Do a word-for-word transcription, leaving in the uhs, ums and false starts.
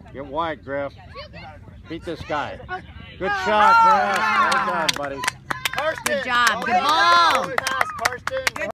Get wide, Griff. Beat this guy. Good shot, Griff. Well done.